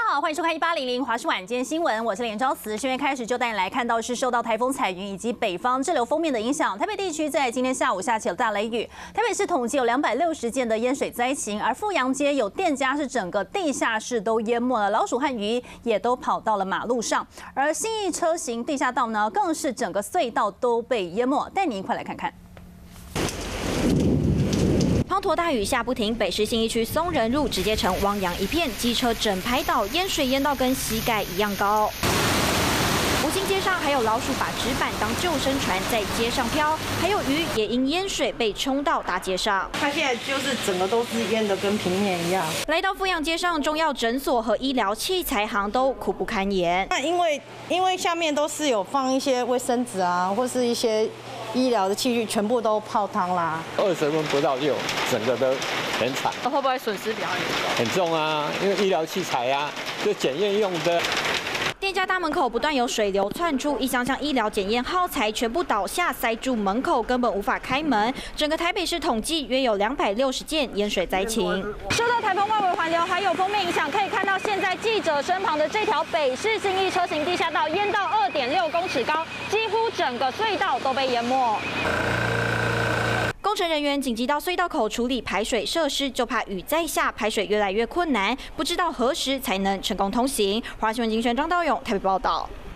好，欢迎收看1800华视晚间新闻，我是连昭慈。新闻开始就带你来看到是受到台风彩云以及北方滞留锋面的影响，台北地区在今天下午下起了大雷雨。台北市统计有260件的淹水灾情，而富阳街有店家是整个地下室都淹没了，老鼠和鱼也都跑到了马路上。而信义车行地下道呢，更是整个隧道都被淹没，带你一块来看看。 滂沱大雨下不停，北市信义区松仁路直接成汪洋一片，机车整排倒，淹水淹到跟膝盖一样高。吴兴街上还有老鼠把纸板当救生船在街上飘，还有鱼也因淹水被冲到大街上。 它现在就是整个都是淹的跟平面一样。 来到富阳街上，中药诊所和医疗器材行都苦不堪言。 那因为下面都是有放一些卫生纸啊，或是一些 医疗的器具全部都泡汤啦 ，20分不到就整个都很惨。 会不会损失比较严重？ 很重啊，因为医疗器材啊，就检验用的。 店家大门口不断有水流窜出，一箱箱医疗检验耗材全部倒下，塞住门口，根本无法开门。整个台北市统计约有260件淹水灾情。 受到台风外围环流还有锋面影响，可以看到现在记者身旁的这条北市信义车行地下道淹到2.6公尺高，几乎整个隧道都被淹没。 工程人员紧急到隧道口处理排水设施，就怕雨再下，排水越来越困难，不知道何时才能成功通行。华视新闻精选张道勇台北报道。